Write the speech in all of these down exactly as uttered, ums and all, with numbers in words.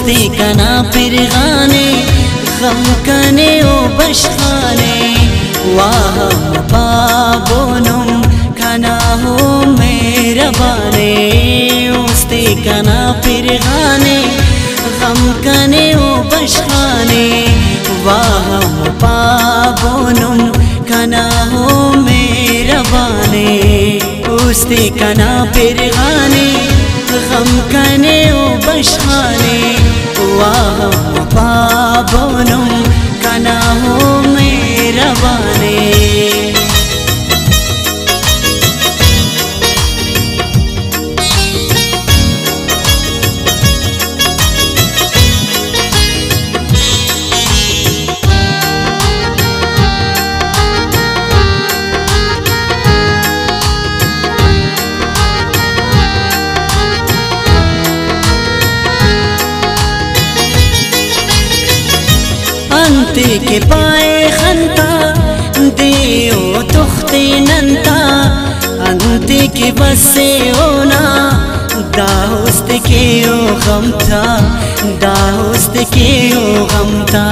उस्ती कना पिरगाने गम कने ओ बशखाने वाह बाबोनुम कना हो मेहरबाने उस्ती कना पिरगाने गम कने ओ बशखाने वाह बाबोनुम कना हो मेहरबाने उस्ती कना पिरगाने गम कने ओ बशखाने वाह बाबोनुम कना हो मेहरबाने। अंते के पाए खंता देओ तुख्ते नंता अंते के बसे ओना दाउस्त के ओ गमता दाउस्त के ओ गमता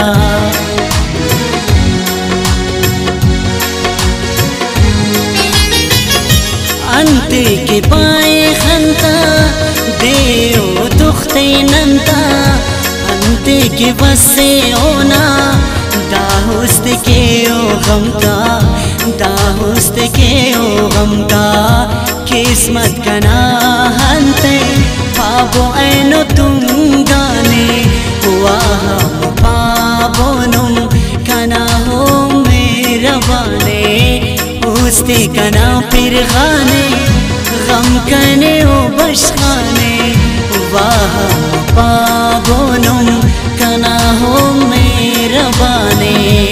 अंते के पाए खंता देओ तुख्ते नंता अंते के बसे ओना दाहुस्त के ओ गमका दाहुस्त के ओ गमका किस्मत कना हंते पाबो ऐनो तुम गाने वाह पाबोनुम कना हो मेहरबाने उस्ती कना पिरगाने गम कने ओ बशखाने वाह बाबोनुम कना हो मेहरबाने।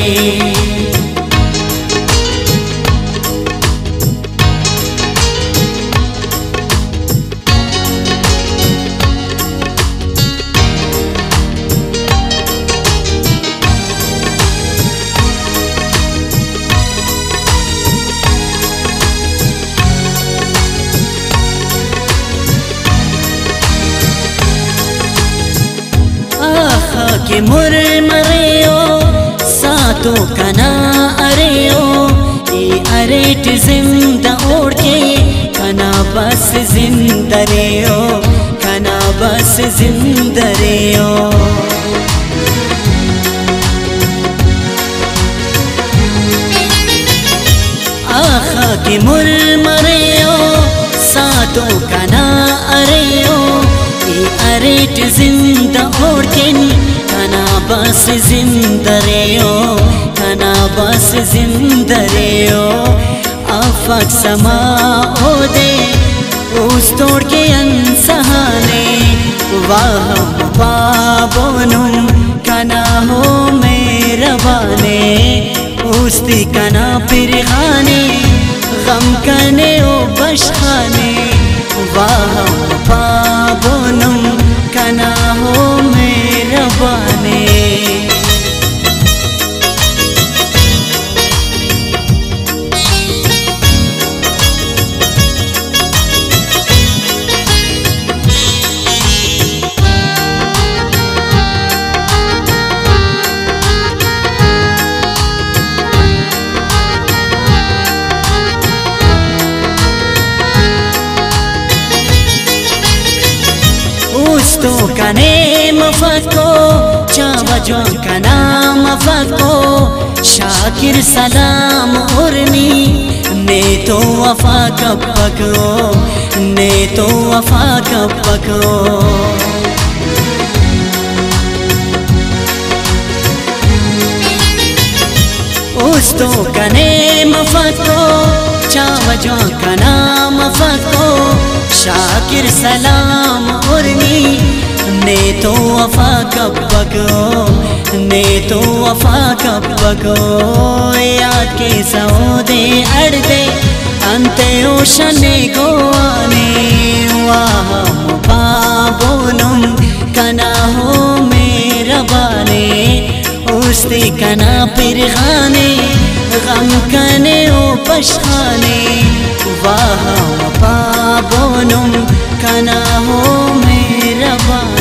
के मुर मरेओ सातो कना अरेओ ए अरेट जिंदा ओढ़ के कना बस जिंदा रेओ कना बस जिंदा रेओ आखा के मुर मरेओ सातो कना अरेओ ए अरेट जिंदा ओढ़ के कना बस जिंदा रेओ कना बस जिंदा रेओ आफत समा ओ दे उस तोड़ के अनसहाने वाह बाबोनुम कना हो मेहरबाने उस्ती कना पिरगाने गम कने ओ बशखाने वाह बाबोनुम कना हो मेहरबाने। उस्तो कने मफको चावजो कना मफको शाकिर सलाम उर्मी ने तो वफा कब पको ने तो वफा कब पको उस्तो कने मफको चावजो कना मफको शाकिर सलाम उर्मी ने तो वफा कब पको ने तो वफा कब पको याद के सौदे अड़दे अंते ओशने को आने वाह बाबोनुम कना हो मेहरबाने उस्ती कना पिरगाने गम कने ओ बशखाने वाह बाबोनुम कना हो मेहरबाने।